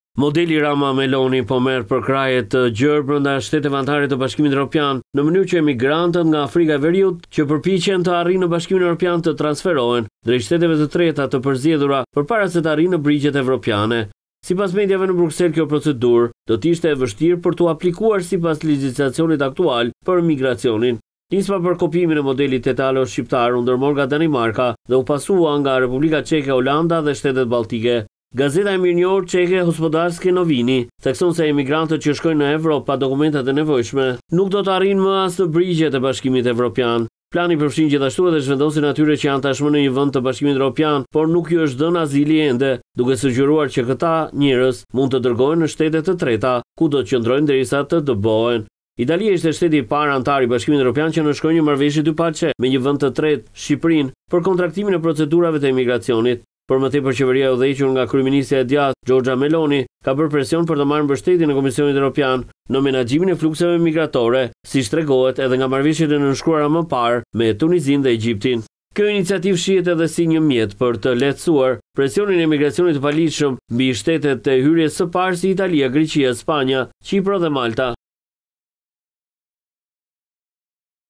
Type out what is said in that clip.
Modeli Rama-Meloni po merr për kraje të gjerë brenda shteteve anëtare të Bashkimit Evropian, në mënyrë që emigrantët nga Afrika e Veriut që përpiqen të arrijnë në Bashkimin Evropian të transferohen drejt shteteve të treta të përzgjedhura përpara se të arrijnë në brigjet evropiane. Sipas mediave në Bruksel, kjo procedurë do të ishte e vështirë për t'u aplikuar sipas legjislacionit aktual për migracionin. Nisma për kopimin e modelit tetalo shqiptar u ndërmor nga Danimarka dhe u pasua nga Republika Çeke, Olanda dhe shtetet balltike. Gazeta e mirënjohur çeke Hospodarske Noviny thekson se emigrantët që shkojnë në Evropë pa dokumentat e nevojshme nuk do të arrijnë më as në brigjet e Bashkimit Evropian. Plani përfshin gjithashtu edhe zhvendosjen atyre që janë tashmë në një vend të Bashkimit Evropian, por nuk ju është dhënë azili ende, duke sugjeruar që këta njerëz mund të dërgohen në shtete të treta, ku do të qëndrojnë derisa të dëbohen. Italia ishte shteti i parë antar i Bashkimit Evropian që nënshkroi një marrëveshje dypaqe me një vend të tretë, Shqipërinë, për kontraktimin e procedurave të emigracionit. Por më tepër qeveria e udhëhequr nga kryeministja e djathtë Giorgia Meloni ka bërë presion për të marrë mbështetjen e Komisionit Evropian në menaxhimin e flukseve migratore, siç tregohet edhe nga marrëveshjet e nënshkruara më parë me Tunizinë dhe Egjiptin. Kjo iniciativë shihet edhe si një mjet për të lehtësuar presionin e migracionit të paligjshëm mbi shtetet e hyrjes së parë si Italia, Greqia, Spanja, Kipro dhe Malta.